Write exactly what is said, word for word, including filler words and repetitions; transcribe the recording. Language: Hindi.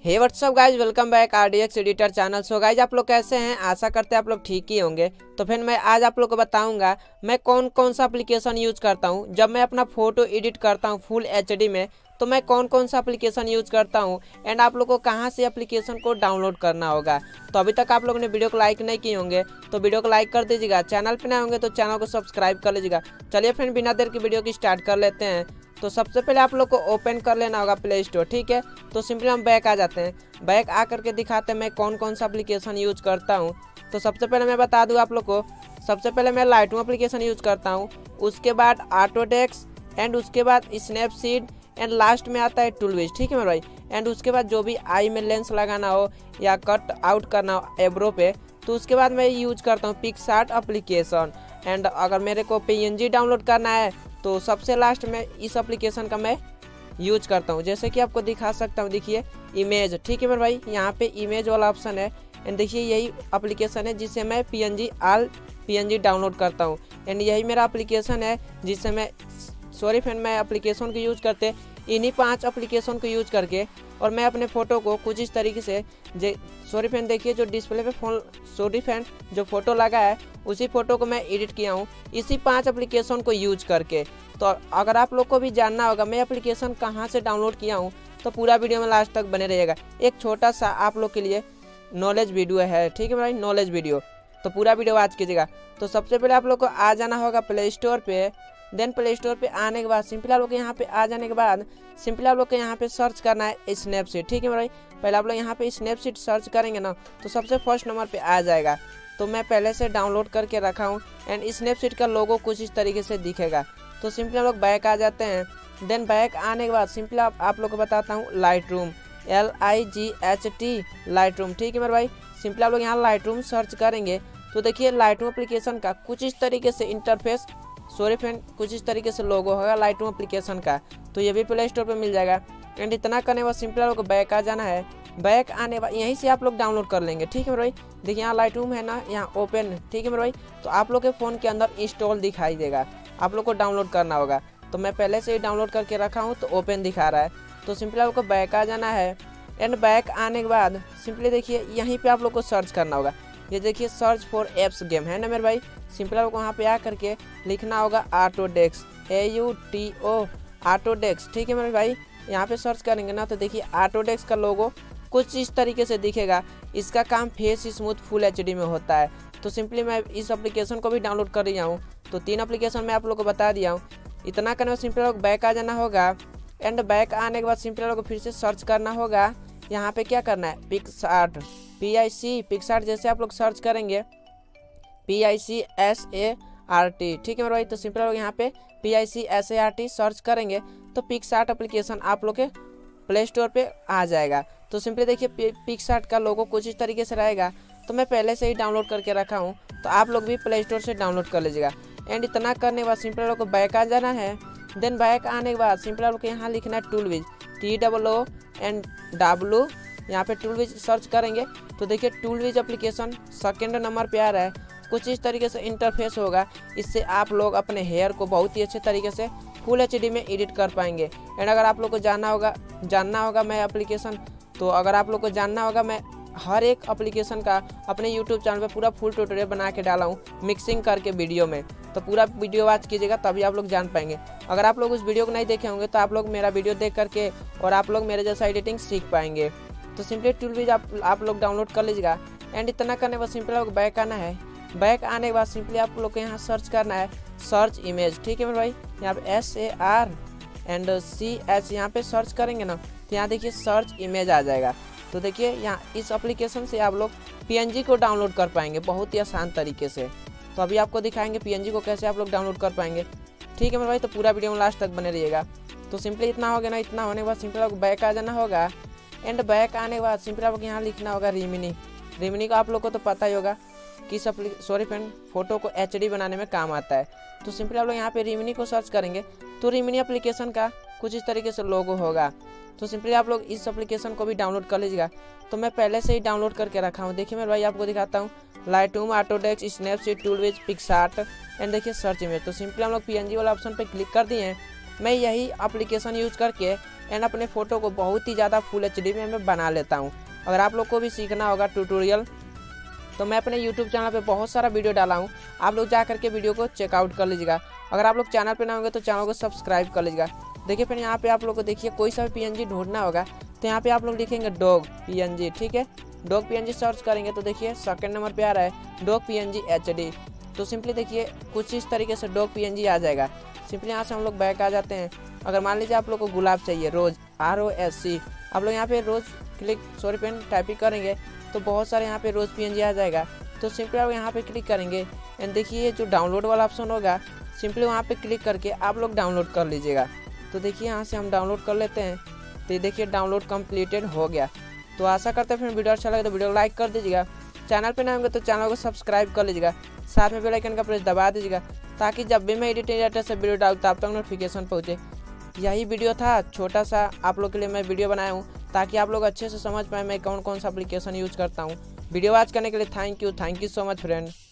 हे what's up guys, welcome back RDX editor channel. So guys, आप लोग कैसे हैं? आशा करते हैं आप लोग ठीक ही होंगे। तो फिर मैं आज आप लोग को बताऊंगा मैं कौन कौन सा एप्लीकेशन यूज करता हूं जब मैं अपना फोटो एडिट करता हूं फुल एचडी में। तो मैं कौन कौन सा एप्लीकेशन यूज करता हूं एंड आप लोग को कहां से एप्लीकेशन को डाउनलोड करना होगा। तो अभी तक आप लोगों ने वीडियो को लाइक नहीं किए होंगे तो वीडियो को लाइक कर दीजिएगा। चैनल पर नए होंगे तो चैनल को सब्सक्राइब कर लीजिएगा। चलिए फिर बिना देर की वीडियो की स्टार्ट कर लेते हैं। तो सबसे पहले आप लोग को ओपन कर लेना होगा प्ले स्टोर, ठीक है। तो सिंपली हम बैक आ जाते हैं। बैक आ करके दिखाते हैं मैं कौन कौन सा एप्लीकेशन यूज करता हूं। तो सबसे पहले मैं बता दूं आप लोग को, सबसे पहले मैं लाइटरूम एप्लीकेशन यूज करता हूं, उसके बाद ऑटोडेस्क एंड उसके बाद स्नैपसीड एंड लास्ट में आता है टूलविज, ठीक है मेरे भाई। एंड उसके बाद जो भी आई में लेंस लगाना हो या कट आउट करना हो एब्रो पे, तो उसके बाद मैं यूज करता हूँ पिक्सार्ट एप्लीकेशन। एंड अगर मेरे को पीएनजी डाउनलोड करना है तो सबसे लास्ट में इस एप्लीकेशन का मैं यूज करता हूँ। जैसे कि आपको दिखा सकता हूँ, देखिए इमेज, ठीक है मेरे भाई। यहाँ पे इमेज वाला ऑप्शन है एंड देखिए यही एप्लीकेशन है जिससे मैं पीएनजी आल पीएनजी डाउनलोड करता हूँ। एंड यही मेरा एप्लीकेशन है जिससे मैं सॉरी फ्रेंड मैं एप्लीकेशन को यूज करते इन्हीं पांच एप्लीकेशन को यूज करके और मैं अपने फ़ोटो को कुछ इस तरीके से जे सॉरी फ्रेंड देखिए जो डिस्प्ले पे फोन सॉरी फ्रेंड जो फोटो लगा है उसी फोटो को मैं एडिट किया हूँ इसी पांच एप्लीकेशन को यूज करके। तो अगर आप लोग को भी जानना होगा मैं एप्लीकेशन कहाँ से डाउनलोड किया हूँ तो पूरा वीडियो में लास्ट तक बने रहिएगा। एक छोटा सा आप लोग के लिए नॉलेज वीडियो है, ठीक है भाई, नॉलेज वीडियो। तो पूरा वीडियो वॉच कीजिएगा। तो सबसे पहले आप लोग को आ जाना होगा प्ले स्टोर पे। देन प्ले स्टोर पे आने के बाद सिंपली आप लोग यहाँ पे आ जाने के बाद सिंपली आप लोग को यहाँ पे सर्च करना है स्नैपसीड, ठीक है भाई। पहले आप लोग यहाँ पे स्नैपसीड सर्च करेंगे ना तो सबसे फर्स्ट नंबर पे आ जाएगा। तो मैं पहले से डाउनलोड करके रखा हूँ एंड स्नैपसीड का लोगो कुछ इस तरीके से दिखेगा। तो सिंपली हम लोग बैक आ जाते हैं। देन बैक आने के बाद सिंपली आप, आप लोग को बताता हूँ Lightroom, L I G H T Lightroom, ठीक है मेरे भाई। सिंपली आप लोग यहाँ लाइटरूम सर्च करेंगे तो देखिए लाइटरूम एप्लीकेशन का कुछ इस तरीके से इंटरफेस सॉरी फ्रेंड कुछ इस तरीके से लोगो होगा लाइटरूम एप्लीकेशन का। तो ये भी प्ले स्टोर पे मिल जाएगा। एंड इतना करने के बाद सिंपली आप लोग को बैक आ जाना है। बैक आने बाद यहीं से आप लोग डाउनलोड कर लेंगे, ठीक है मेरे भाई। देखिए यहाँ लाइटरूम है ना, यहाँ ओपन, ठीक है मेरे भाई। तो आप लोग के फ़ोन के अंदर इंस्टॉल दिखाई देगा, आप लोग को डाउनलोड करना होगा। तो मैं पहले से ही डाउनलोड करके रखा हूँ तो ओपन दिखा रहा है। तो सिंपली आप लोग को बैक आ जाना है। एंड बैक आने के बाद सिंपली देखिए यहीं पर आप लोग को सर्च करना होगा। ये देखिए सर्च फॉर एप्स गेम है ना मेरे भाई। सिंपल आपको वहाँ पे आ करके लिखना होगा Autodesk, A U T O Autodesk, ठीक है मेरे भाई। यहाँ पे सर्च करेंगे ना तो देखिए ऑटोडेस्क का लोगो कुछ इस तरीके से दिखेगा। इसका काम फेस स्मूथ फुल एचडी में होता है। तो सिंपली मैं इस एप्लीकेशन को भी डाउनलोड कर लिया हूँ। तो तीन एप्लीकेशन मैं आप लोग को बता दिया हूँ। इतना करने में सिंपल लोग बैक आ जाना होगा। एंड बैक आने के बाद सिंपल लोग फिर से सर्च करना होगा। यहाँ पे क्या करना है, PicsArt, P I C PicsArt जैसे आप लोग सर्च करेंगे P I C S A R T, ठीक है मेरे भाई। तो सिंपल लोग यहाँ पे P I C S A R T search करेंगे तो पिक्सार्ट एप्लीकेशन आप लोग के प्ले स्टोर पे आ जाएगा। तो सिंपली देखिए पिक्सार्ट का लोगो कुछ इस तरीके से रहेगा। तो मैं पहले से ही डाउनलोड करके रखा हूँ तो आप लोग भी प्ले स्टोर से डाउनलोड कर लीजिएगा। एंड इतना करने के बाद सिंपल लोग को बैक आ जाना है। देन बैक आने के बाद सिंपल लोग को यहाँ लिखना है ToolWiz, T double O and W, यहाँ पे टूलविज सर्च करेंगे तो देखिए टूलविज एप्लीकेशन सेकेंड नंबर पे आ रहा है। कुछ इस तरीके से इंटरफेस होगा। इससे आप लोग अपने हेयर को बहुत ही अच्छे तरीके से फुल एचडी में एडिट कर पाएंगे। एंड अगर आप लोग को जानना होगा जानना होगा मैं एप्लीकेशन तो अगर आप लोग को जानना होगा मैं हर एक एप्लीकेशन का अपने यूट्यूब चैनल पे पूरा फुल ट्यूटोरियल बना के डाला हूँ मिक्सिंग करके वीडियो में। तो पूरा वीडियो वॉच कीजिएगा तभी आप लोग जान पाएंगे। अगर आप लोग उस वीडियो को नहीं देखे होंगे तो आप लोग मेरा वीडियो देख करके और आप लोग मेरे जैसा एडिटिंग सीख पाएंगे। तो सिंपली टूलविज आप आप लोग डाउनलोड कर लीजिएगा। एंड इतना करने के बाद सिंपली आपको बैक आना है। बैक आने के बाद सिंपली आप लोग को यहाँ सर्च करना है सर्च इमेज, ठीक है मेरे भाई। यहाँ पे S A R and C H यहाँ पे सर्च करेंगे ना तो यहाँ देखिए सर्च इमेज आ जाएगा। तो देखिए यहाँ इस एप्लीकेशन से आप लोग पीएनजी को डाउनलोड कर पाएंगे बहुत ही आसान तरीके से। तो अभी आपको दिखाएंगे पीएनजी को कैसे आप लोग डाउनलोड कर पाएंगे, ठीक है मेरे भाई। तो पूरा वीडियो में लास्ट तक बने रहिएगा। तो सिंपली इतना हो गया ना, इतना होने के बाद सिंपली आपको बैक आ जाना होगा। एंड बैक आने के बाद सिंपली आपको यहाँ लिखना होगा रिमिनी। रिमिनी का आप लोग को तो पता ही होगा किस सॉरी फ्रेंड फोटो को एचडी बनाने में काम आता है। तो सिंपली आप लोग यहाँ पे रिमिनी को सर्च करेंगे तो रिमिनी एप्लीकेशन का कुछ इस तरीके से लोगो होगा। तो सिंपली आप लोग इस एप्लीकेशन को भी डाउनलोड कर लीजिएगा। तो मैं पहले से ही डाउनलोड करके रखा हूँ। देखिए मेरे भाई आपको दिखाता हूँ Lightroom, Autodesk, Snapseed, ToolWiz, PicsArt and देखिए सर्च इमेज। तो सिंपली हम लोग पीएनजी वाला ऑप्शन पे क्लिक कर दिए हैं। मैं यही एप्लीकेशन यूज करके एंड अपने फ़ोटो को बहुत ही ज़्यादा फुल एच डी में मैं बना लेता हूँ। अगर आप लोग को भी सीखना होगा ट्यूटोरियल तो मैं अपने यूट्यूब चैनल पे बहुत सारा वीडियो डाला हूँ, आप लोग जा करके वीडियो को चेकआउट कर लीजिएगा। अगर आप लोग चैनल पे ना होंगे तो चैनल को सब्सक्राइब कर लीजिएगा। देखिए फिर यहाँ पे आप लोग को देखिए कोई सा भी पीएनजी ढूंढना होगा तो यहाँ पे आप लोग लिखेंगे डॉग पीएनजी, ठीक है। डॉग पीएनजी सर्च करेंगे तो देखिए सेकंड नंबर पे आ रहा है डॉग पीएनजी एचडी। तो सिंपली देखिए कुछ इस तरीके से डॉग पीएनजी आ जाएगा। सिंपली यहाँ से हम लोग बैक आ जाते हैं। अगर मान लीजिए आप लोग को गुलाब चाहिए, रोज आर ओ एस सी, आप लोग यहाँ पे rose click sorry pen typing करेंगे तो बहुत सारे यहाँ पे रोज पीएनजी आ जाएगा। तो सिंपली आप यहाँ पे क्लिक करेंगे एंड देखिए जो डाउनलोड वाला ऑप्शन होगा सिंपली वहाँ पे क्लिक करके आप लोग डाउनलोड कर लीजिएगा। तो देखिए यहाँ से हम डाउनलोड कर लेते हैं। तो ये देखिए डाउनलोड कंप्लीटेड हो गया। तो आशा करते हैं फिर वीडियो अच्छा लगे तो वीडियो को लाइक कर दीजिएगा। चैनल पे नए होंगे तो चैनल को सब्सक्राइब कर लीजिएगा। साथ में बेल आइकन का प्रेस दबा दीजिएगा ताकि जब भी मैं एडिटर से वीडियो डालूँ तब तक नोटिफिकेशन पहुँचे। यही वीडियो था छोटा सा आप लोग के लिए मैं वीडियो बनाया हूँ ताकि आप लोग अच्छे से समझ पाए मैं कौन कौन सा एप्लीकेशन यूज करता हूँ। वीडियो वॉच करने के लिए thank you thank you so much friend.